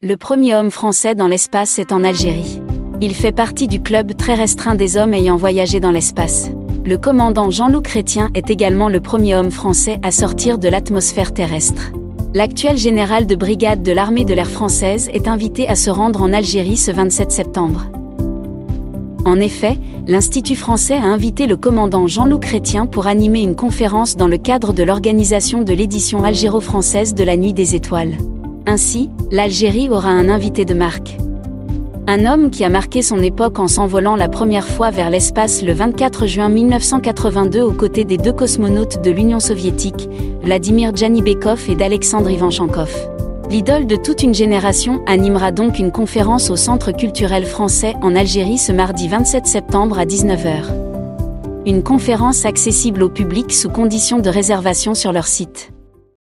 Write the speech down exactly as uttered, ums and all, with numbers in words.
Le premier homme français dans l'espace est en Algérie. Il fait partie du club très restreint des hommes ayant voyagé dans l'espace. Le commandant Jean-Loup Chrétien est également le premier homme français à sortir de l'atmosphère terrestre. L'actuel général de brigade de l'armée de l'air française est invité à se rendre en Algérie ce vingt-sept septembre. En effet, l'Institut français a invité le commandant Jean-Loup Chrétien pour animer une conférence dans le cadre de l'organisation de l'édition algéro-française de la Nuit des Étoiles. Ainsi, l'Algérie aura un invité de marque. Un homme qui a marqué son époque en s'envolant la première fois vers l'espace le vingt-quatre juin mille neuf cent quatre-vingt-deux aux côtés des deux cosmonautes de l'Union soviétique, Vladimir Djanibekov et d'Alexandre Ivanchenkov. L'idole de toute une génération animera donc une conférence au Centre culturel français en Algérie ce mardi vingt-sept septembre à dix-neuf heures. Une conférence accessible au public sous condition de réservation sur leur site.